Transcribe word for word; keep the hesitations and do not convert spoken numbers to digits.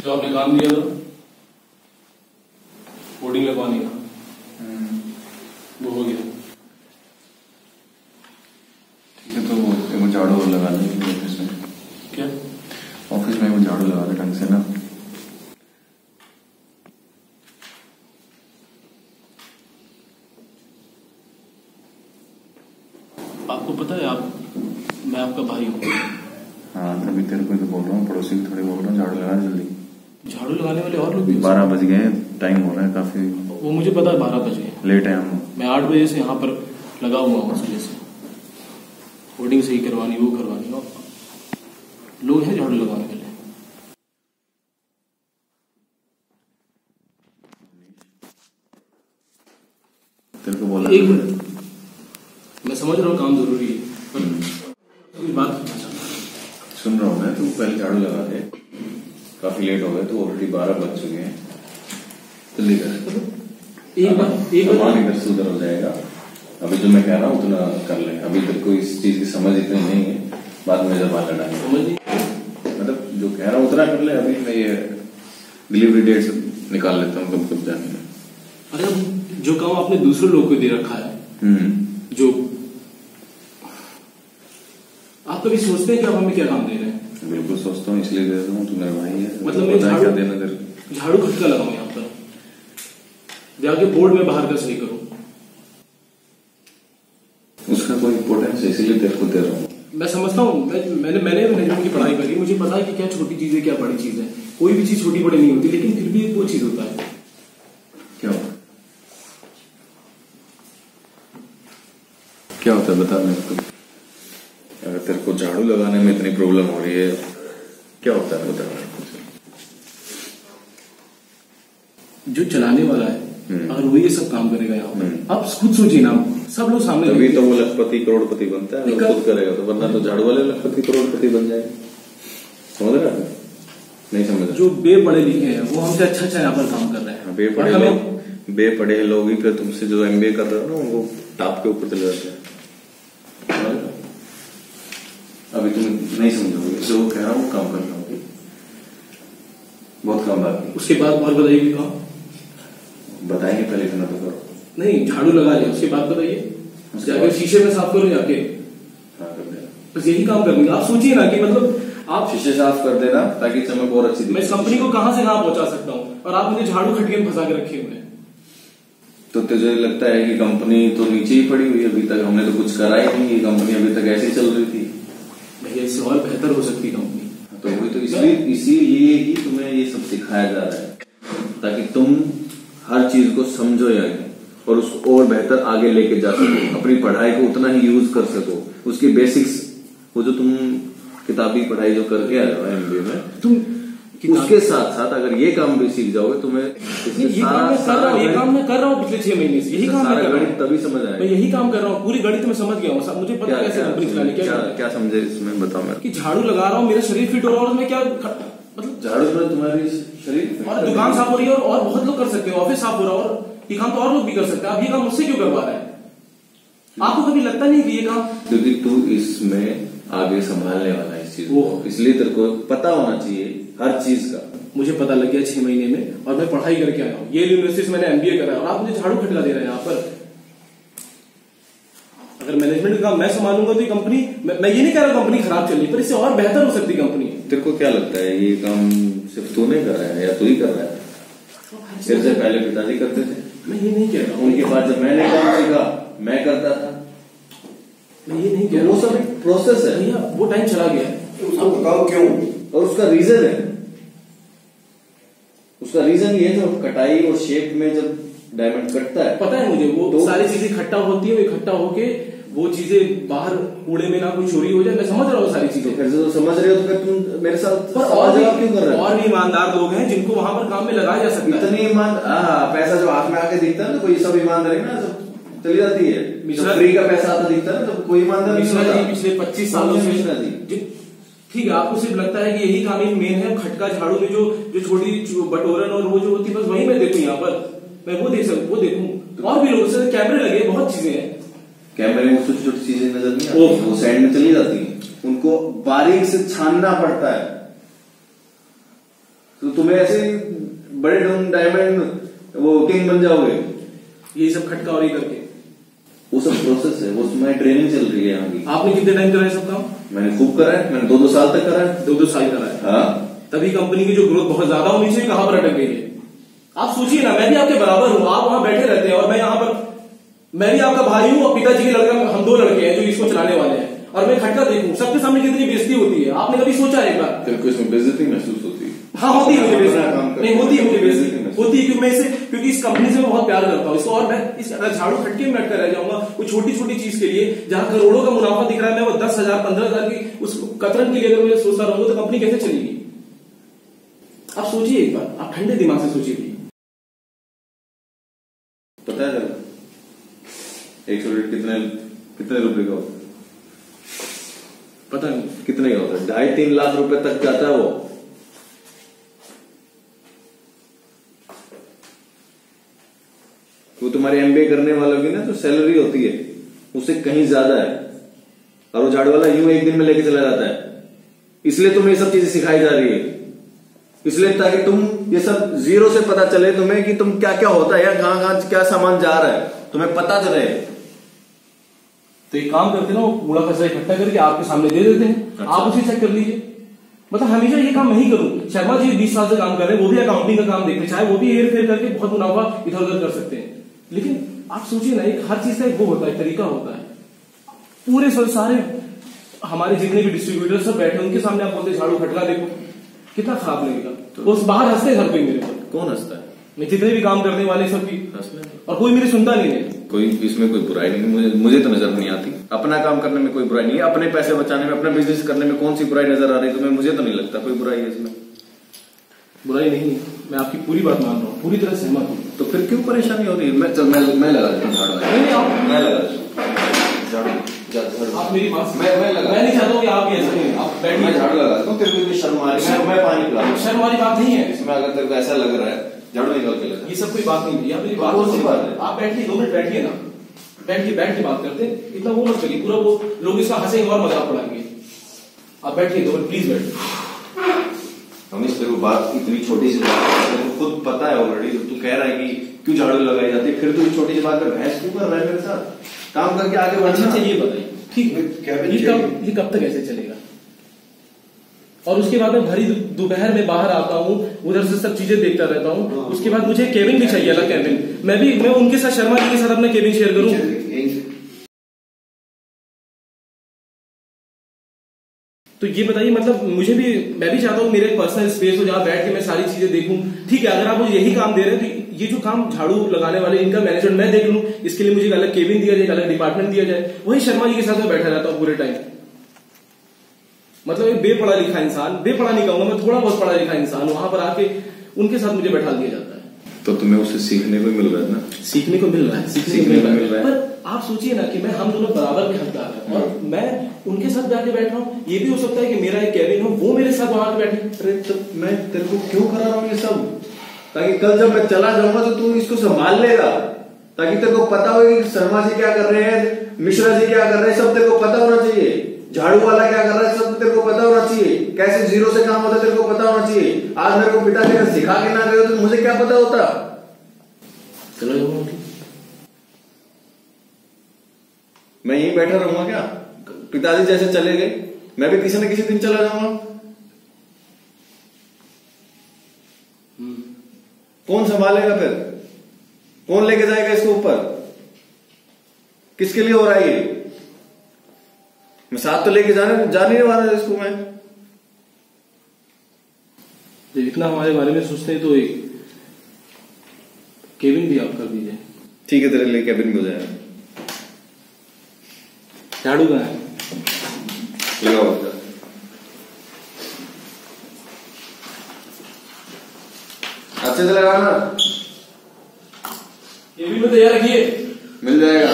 जो आपने काम दिया था कोडिंग लगवाने का, वो हो गया। ठीक है, तो वो झाड़ू लगा देंगे ऑफिस में। क्या ऑफिस में वो झाड़ू लगा दे ढंग से ना। आपको पता है आप मैं आपका भाई हूँ। हाँ, तभी तेरे को तो बोल रहा हूँ, पड़ोसी को थोड़ी बोल रहा हूँ झाड़ू लगा जल्दी। झाड़ू लगाने वाले और लोग भी। बारह बज गए, टाइम हो रहा है काफी। वो मुझे पता है बारह बज गए, लेट है हम। मैं आठ बजे से यहाँ पर लगा हुआ हूँ उस वजह से। कोडिंग सही करवानी, वो करवानी, लोग हैं झाड़ू लगाने के लिए। तेरे को बोला एक मिनट, मैं समझ रहा हूँ काम जरूरी है, पर बात सुन रहा हूँ मैं। तू पहले झाड़ू लगा दे, काफी लेट हो गए, तो ऑलरेडी बारह बज चुके हैं। जल्दी कर। एक बार एक बार इधर से उधर हो जाएगा। अभी जो मैं कह रहा हूँ उतना कर ले। अभी तक कोई इस चीज की समझ इतनी नहीं है, बाद में जब बात लड़ाएंगे। मतलब जो कह रहा हूँ उतना कर ले। अभी मैं ये डिलीवरी डेट निकाल लेता हूँ कब कब जाने में। अरे जो काम आपने दूसरे लोग को दे रखा है, जो आप कभी सोचते हैं कि आप हमें क्या काम दे रहे हैं? बिल्कुल सोचता हूँ, इसलिए दे रहा हूँ। तू मेरा भाई है। मतलब मैं झाड़ू देना तेरे झाड़ू खटका लगाऊं यहाँ पर, जाके बोर्ड में बाहर का सही करूं। उसका कोई इम्पोर्टेंस है, इसीलिए तेरे को दे रहा हूँ। मैं समझता हूँ, मैं, मैंने मैंने मैनेजमेंट की पढ़ाई करी, मुझे पता है कि क्या छोटी चीज है क्या बड़ी चीज है। कोई भी चीज छोटी बड़ी नहीं होती, लेकिन फिर भी वो चीज होता है। क्या होता है? क्या होता है बता मेरे को। अगर तेरे को झाड़ू लगाने में इतनी प्रॉब्लम हो रही है, क्या होता है बता मेरे को। जो चलाने वाला है अगर वो ये सब काम करेगा यहाँ पर, आप खुद सोचिए ना, सब लोग सामने। तभी तो वो लखपति करोड़पति बनता है, अगर खुद करेगा तो। वरना तो झाड़ू वाले लखपति करोड़पति बन जाएगा। समझ रहा है? नहीं समझ रहा। जो बे पढ़े लिखे हैं वो हमसे अच्छा अच्छा यहाँ पर काम कर रहे हैं। बे पढ़े लोग बे पढ़े लोग ही फिर तुमसे जो एमबीए कर रहे हो ना, वो टॉप के ऊपर चले जाते हैं। अभी तुम नहीं समझोगे, जो वो कह रहा हूँ काम कर रहा हूँ, बहुत काम बाकी। उसके बाद और बताइए काम बताएंगे, पहले इतना तो करो। नहीं, झाड़ू लगा लिया, उसके बाद बताइए। जाके शीशे में साफ करो जाके। हाँ कर देना, बस यही काम करनी है। आप सोचिए ना कि मतलब आप शीशे साफ कर देना ताकि चमक और अच्छी दिखे। मैं इस कंपनी को कहां से कहां पहुंचा सकता हूँ, और आप मुझे झाड़ू खटके में फंसा के रखे हुए हैं। तो तुझे लगता है कि कंपनी तो नीचे ही पड़ी हुई है अभी तक? हमने तो कुछ करा ही नहीं, कंपनी अभी तक ऐसे ही चल रही थी। भैया इससे और बेहतर हो सकती कंपनी। तो वही तो, इसलिए इसीलिए ही तुम्हें ये सब सिखाया जा रहा है, ताकि तुम हर चीज को समझो यार, और उसको और बेहतर आगे लेके जा सको। अपनी पढ़ाई को उतना ही यूज कर सको, उसकी बेसिक्स, वो जो तुम किताबी पढ़ाई जो करके आए हो एमबीए में, तुम उसके साथ साथ अगर ये काम भी सीख जाओगे, तुम्हें ये काम मैं कर रहा हूँ, ये काम मैं कर रहा हूँ पिछले छह महीने से। यही काम मैं कर रहा हूँ, तभी समझ आया। मैं यही काम कर रहा हूँ, पूरी गणित में समझ गया हूँ। मुझे पता है कैसे कंपनी चलानी। क्या क्या समझे इसमें, बताओ मेरे। कि झाड़ू लगा रहा हूँ, मेरा शरीर फिट हो रहा है, और मैं क्या मतलब झाड़ू में तुम्हारी शरीर, और दुकान साफ हो रही है, और बहुत लोग कर सकते हैं। ऑफिस साफ हो रहा है, और ये काम तो और लोग भी कर सकते हैं। आप ये काम मुझसे क्यों करवा रहे हैं? आपको कभी लगता नहीं कि ये काम, क्योंकि तू इसमें आगे संभालने वाला है इस चीज को, इसलिए तेरे को पता होना चाहिए हर चीज का। मुझे पता लग गया छह महीने में, और मैं पढ़ाई करके आया हूँ। ये यूनिवर्सिटी से मैंने एमबीए करा है, और आप मुझे झाड़ू खटका दे रहे हैं यहाँ पर। अगर मैनेजमेंट का काम मैं संभालूंगा तो ये कंपनी, मैं, मैं ये नहीं कह रहा कंपनी खराब चल रही, पर इससे और बेहतर हो सकती कंपनी। तेरे को क्या लगता है ये काम सिर्फ तू नहीं कर रहा है या तू ही कर रहा है? तेरे से पहले पिताजी करते थे। मैं ये नहीं कह रहा हूँ। उनके बाद जब मैंने काम सीखा मैं करता था। मैं ये नहीं कह रहा, वो सब प्रोसेस है भैया। वो टाइम चला गया, उसको काम क्यों? और उसका रीजन है, उसका रीजन ये है, जब कटाई और शेप में जब डायमंड कटता है, पता है मुझे, वो तो सारी चीजें इकट्ठा होती है, इकट्ठा होके वो चीजें बाहर कूड़े में ना कोई चोरी हो जाए। मैं समझ रहा हूँ सारी चीजें। फिर तो समझ रहे हो, तो फिर तुम मेरे साथ पर और भी क्यों कर रहे हो? और भी ईमानदार लोग हैं जिनको वहां पर काम में लगाया जा सकता है। इतनी ईमान, पैसा जो हाथ में आके दिखता है ना, कोई सब ईमानदारी ना सब चली जाती है। फ्री का पैसा आता दिखता है ना, तो कोई ईमानदार पिछले पच्चीस सालों से। ठीक है, आपको सिर्फ लगता है कि यही काम ही मेन है। खटका झाड़ू में जो जो छोटी बटोरन और वो जो होती है, बस वही मैं देखूं यहाँ पर, मैं वो देख सकूं, वो देखूं। और भी लोग से कैमरे लगे, बहुत चीजें हैं। कैमरे में छोटी छोटी चीजें नजर नहीं आती, वो साइड में चली जाती है, उनको बारीक से छानना पड़ता है। तो तुम्हें ऐसे बड़े डायमंड वो किंग बन जाओगे। ये सब खटका और ये करके वो सब प्रोसेस है, वो उसमें ट्रेनिंग चल रही है आगे। आपने कितने टाइम करा है सब काम? मैंने खूब करा है, मैंने दो दो साल तक करा है। दो दो साल करा है। हाँ, तभी कंपनी की जो ग्रोथ बहुत ज्यादा होनी चाहिए कहां पर अटक गई है। आप सोचिए ना, मैं भी आपके बराबर हूं, आप वहां बैठे रहते हैं और मैं यहाँ पर, मैं भी आपका भाई हूं और पिताजी के लड़का, हम दो लड़के हैं जो इसको चलाने वाले हैं, और मैं खटका देखूं सबके सामने कितनी बेइज्जती होती है। आपने कभी सोचा एक बार? तेरे को इसमें बेइज्जती महसूस होती है? हाँ होती है मुझे बेइज्जती, नहीं होती है मुझे बेइज्जती होती है, क्योंकि मैं इसे, क्योंकि इस कंपनी से मैं बहुत प्यार करता हूँ इसको, और मैं इस अगर झाड़ू खटके में अटका रह जाऊंगा वो छोटी छोटी चीज के लिए, जहां करोड़ों का मुनाफा दिख रहा है, मैं वो दस हजार पंद्रह हजार की उस कतरन के लिए अगर मैं सोचता रहूंगा तो कंपनी कैसे चलेगी? आप सोचिए एक बार, आप ठंडे दिमाग से सोचिए। पता है एक सौ कितने कितने रुपए का होता है? पता नहीं कितने का होता है? ढाई तीन लाख रुपए तक जाता है वो। वो तुम्हारे एमबीए करने वालों की ना जो सैलरी होती है उससे कहीं ज्यादा है, और वो झाड़ू वाला यूं एक दिन में लेके चला जाता है। इसलिए तुम्हें ये सब चीजें सिखाई जा रही है, इसलिए ताकि तुम ये सब जीरो से पता चले तुम्हें कि तुम क्या क्या होता है या कहां कहां क्या सामान जा रहा है, तुम्हें पता चले। तो एक काम करते ना, वो कूड़ा कचरा इकट्ठा करके आपके सामने दे देते हैं। अच्छा। आप उसे चेक कर लीजिए। मतलब हमेशा ये काम नहीं करूं। शर्मा जी बीस साल से काम कर रहे हैं, वो भी अकाउंटिंग का काम देखते, चाहे वो भी हेर फेर करके बहुत मुनाफा इधर उधर कर सकते हैं। लेकिन आप सोचिए ना, एक हर चीज का एक वो होता है, तरीका होता है। पूरे सारे हमारे जितने भी डिस्ट्रीब्यूटर सब बैठे उनके सामने आप बोलते झाड़ू खटका देखो, कितना खराब लगेगा। तो वो बाहर हंसते हैं हर कोई मेरे पर। कौन हंसता है? मैं जितने भी काम करने वाले सब भी हंसते, और कोई मेरी सुनता नहीं है। कोई इसमें कोई बुराई नहीं, मुझे मुझे तो नजर नहीं आती। अपना काम करने में कोई बुराई नहीं है, अपने पैसे बचाने में, अपना बिजनेस करने में कौन सी बुराई नजर आ रही है तुम्हें? मुझे तो नहीं लगता कोई बुराई है इसमें। बुराई नहीं है, मैं आपकी पूरी बात मान रहा हूँ, पूरी तरह सहमत हूँ। तो फिर क्यों परेशानी हो रही है? मैं चल मैं मैं लगा देता हूँ झाड़ू। नहीं आप मैं लगा देता हूँ। आप मेरी बात, मैं मैं लगा मैं नहीं चाहता हूँ कि आप ऐसा नहीं, आप बैठिए, झाड़ू लगाता हूँ। तेरे को शर्म आ रही है? मैं पानी पिला दूँ। शर्म वाली बात नहीं है इसमें। अगर तेरे को ऐसा लग रहा है झाड़ू निकल के लगा, ये सब कोई बात नहीं है। मेरी बात कौन सी बात है? आप बैठिए, दो मिनट बैठिए ना, बैठ के बैठ के बात करते हैं। इतना वो मत करिए, पूरा वो लोग इसका हंसेंगे और मजाक उड़ाएंगे। आप बैठिए दो मिनट, प्लीज बैठिए। हम इस तरह बात इतनी छोटी सी बात खुद पता है ऑलरेडी, तो तू कह रहा है कि क्यों झाड़ू लगाई जाती है, फिर तू छोटी सी बात पर बहस क्यों कर रहा है मेरे साथ? काम करके आगे बढ़ना चाहिए। बताइए ठीक है, ये कब ये कब तक ऐसे चलेगा? और उसके बाद मैं भरी दोपहर में बाहर आता हूँ, उधर से सब चीजें देखता रहता हूँ। उसके बाद मुझे केबिन भी चाहिए, अलग केबिन। मैं भी मैं उनके साथ, शर्मा जी के साथ अपना केबिन शेयर करूँ। तो ये बताइए, मतलब मुझे भी, मैं भी चाहता हूँ मेरा एक पर्सनल स्पेस हो जहां बैठ के मैं सारी चीजें देखूं। ठीक है, अगर आप मुझे यही काम दे रहे हैं तो ये जो काम झाड़ू लगाने वाले, इनका मैनेजमेंट मैं देख लूं, इसके लिए मुझे एक अलग केबिन दिया जाए, एक अलग डिपार्टमेंट दिया जाए। वही शर्मा जी के साथ मैं बैठा रहता हूँ पूरे टाइम। मतलब एक बेपढ़ा लिखा इंसान, बेपढ़ा नहीं कहूंगा मैं, थोड़ा बहुत पढ़ा लिखा इंसान, वहां पर आके उनके साथ मुझे बैठा दिया जाता है। तो तुम्हें उससे सीखने को मिल रहा है ना? सीखने को मिल रहा है, सीखने को मिल रहा है। पर आप सोचिए ना कि मैं, हम दोनों बराबर के हकदार हैं, और मैं उनके साथ जाके बैठ रहा हूँ। ये भी हो सकता है कि मेरा एक केबिन हो, वो मेरे साथ वहां बैठे। अरे तो मैं तेरे को क्यों करा रहा हूँ ये सब? ताकि कल जब मैं चला जाऊंगा तो तू इसको संभाल लेगा, ताकि तेरे को पता हो कि शर्मा जी क्या कर रहे हैं, मिश्रा जी क्या कर रहे हैं, सब तेरे को पता होना चाहिए। झाड़ू वाला क्या कर रहा है, सब तेरे को पता होना चाहिए। कैसे जीरो से काम होता है तेरे को पता होना चाहिए। आज मेरे को पिताजी ने सिखा के ना गए तो मुझे क्या पता होता? चलो मैं यहीं बैठा रहूंगा क्या? पिताजी जैसे चले गए, मैं भी किसी न किसी दिन चला जाऊंगा। कौन संभालेगा फिर? कौन लेके जाएगा इसको ऊपर? किसके लिए हो रहा है ये? मैं साथ तो लेके जाने जा नहीं वाला इसको मैं। जब इतना हमारे बारे में सोचते हैं तो एक केबिन भी आप कर दीजिए। ठीक है, तेरे लिए केबिन भी हो जाएगा। झाड़ू का है, लगाओ। अच्छे से लगाना। केबिन में तैयार रखिए, मिल जाएगा।